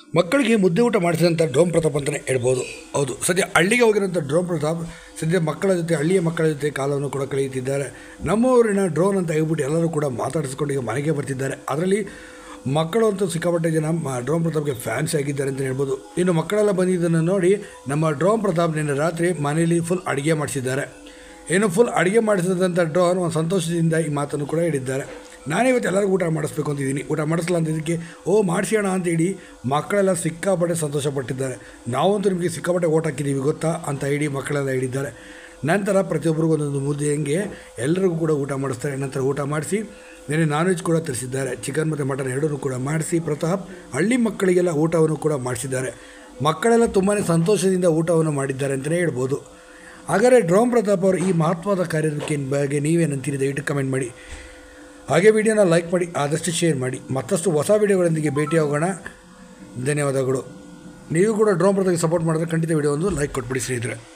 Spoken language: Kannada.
ಮಕ್ಕಳಿಗೆ ಮುದ್ದೆ ಊಟ ಮಾಡಿಸಿದಂಥ ಡ್ರೋನ್ ಪ್ರತಾಪ್ ಅಂತಲೇ ಹೇಳ್ಬೋದು. ಹೌದು, ಸದ್ಯ ಹಳ್ಳಿಗೆ ಹೋಗಿರೋಂಥ ಡ್ರೋನ್ ಪ್ರತಾಪ್ ಸದ್ಯ ಮಕ್ಕಳ ಜೊತೆ, ಹಳ್ಳಿಯ ಮಕ್ಕಳ ಜೊತೆ ಕಾಲವನ್ನು ಕೂಡ ಕಳೆಯುತ್ತಿದ್ದಾರೆ. ನಮ್ಮೂರಿನ ಡ್ರೋನ್ ಅಂತ ಹೇಳ್ಬಿಟ್ಟು ಎಲ್ಲರೂ ಕೂಡ ಮಾತಾಡಿಸ್ಕೊಂಡು ಈಗ ಮನೆಗೆ ಬರ್ತಿದ್ದಾರೆ. ಅದರಲ್ಲಿ ಮಕ್ಕಳು ಅಂತೂ ಸಿಕ್ಕಾಪಟ್ಟೆ ಜನ ಡ್ರೋನ್ ಪ್ರತಾಪ್ಗೆ ಫ್ಯಾನ್ಸ್ ಆಗಿದ್ದಾರೆ ಅಂತ ಹೇಳ್ಬೋದು. ಇನ್ನು ಮಕ್ಕಳೆಲ್ಲ ಬಂದಿದ್ದನ್ನು ನೋಡಿ ನಮ್ಮ ಡ್ರೋನ್ ಪ್ರತಾಪ್ ನಿನ್ನೆ ರಾತ್ರಿ ಮನೆಯಲ್ಲಿ ಫುಲ್ ಅಡುಗೆ ಮಾಡಿಸಿದ್ದಾರೆ. ಏನು ಫುಲ್ ಅಡುಗೆ ಮಾಡಿಸಿದಂಥ ಡ್ರೋನ್ ಒಂದು ಸಂತೋಷದಿಂದ ಈ ಮಾತನ್ನು ಕೂಡ ಹೇಳಿದ್ದಾರೆ. ನಾನೇ ಇವತ್ತು ಎಲ್ಲರಿಗೂ ಊಟ ಮಾಡಿಸ್ಬೇಕು ಅಂತಿದ್ದೀನಿ, ಊಟ ಮಾಡಿಸಲ್ಲ ಅಂತಿದ್ದಕ್ಕೆ ಮಾಡಿಸೋಣ ಅಂತೇಳಿ ಮಕ್ಕಳೆಲ್ಲ ಸಿಕ್ಕಾಪಟ್ಟೆ ಸಂತೋಷಪಟ್ಟಿದ್ದಾರೆ. ನಾವಂತೂ ನಿಮಗೆ ಸಿಕ್ಕಾಪಟ್ಟೆ ಓಟ್ ಹಾಕಿದ್ದೀವಿ ಗೊತ್ತಾ ಅಂತ ಹೇಳಿ ಮಕ್ಕಳೆಲ್ಲ ಹೇಳಿದ್ದಾರೆ. ನಂತರ ಪ್ರತಿಯೊಬ್ಬರಿಗೂ ಒಂದೊಂದು ಮುದ್ದೆ ಹೆಂಗೆ ಎಲ್ಲರಿಗೂ ಕೂಡ ಊಟ ಮಾಡಿಸ್ತಾರೆ. ನಂತರ ಊಟ ಮಾಡಿಸಿ ನೆನೆ ನಾನ್ ವೆಜ್ ಕೂಡ ತರಿಸಿದ್ದಾರೆ. ಚಿಕನ್ ಮತ್ತು ಮಟನ್ ಎರಡನ್ನೂ ಕೂಡ ಮಾಡಿಸಿ ಪ್ರತಾಪ್ ಹಳ್ಳಿ ಮಕ್ಕಳಿಗೆಲ್ಲ ಊಟವನ್ನು ಕೂಡ ಮಾಡಿಸಿದ್ದಾರೆ. ಮಕ್ಕಳೆಲ್ಲ ತುಂಬಾ ಸಂತೋಷದಿಂದ ಊಟವನ್ನು ಮಾಡಿದ್ದಾರೆ ಅಂತಲೇ ಹೇಳ್ಬೋದು. ಹಾಗಾದರೆ ಡ್ರೋನ್ ಪ್ರತಾಪ್ ಅವರು ಈ ಮಹತ್ವದ ಕಾರ್ಯಕ್ಕೆ ಬಗ್ಗೆ ನೀವೇನಂತೀರಿ ದಯವಿಟ್ಟು ಕಮೆಂಟ್ ಮಾಡಿ. ಹಾಗೆ ವಿಡಿಯೋನ ಲೈಕ್ ಮಾಡಿ, ಆದಷ್ಟು ಶೇರ್ ಮಾಡಿ. ಮತ್ತಷ್ಟು ಹೊಸ ವಿಡಿಯೋಗಳೊಂದಿಗೆ ಭೇಟಿಯಾಗೋಣ. ಧನ್ಯವಾದಗಳು. ನೀವು ಕೂಡ ಡ್ರೋನ್ ಪ್ರತಾಪ್ಗೆ ಸಪೋರ್ಟ್ ಮಾಡಿದ್ರೆ ಖಂಡಿತ ವಿಡಿಯೋ ಒಂದು ಲೈಕ್ ಕೊಟ್ಬಿಡಿ ಸ್ನೇಹಿತರೆ.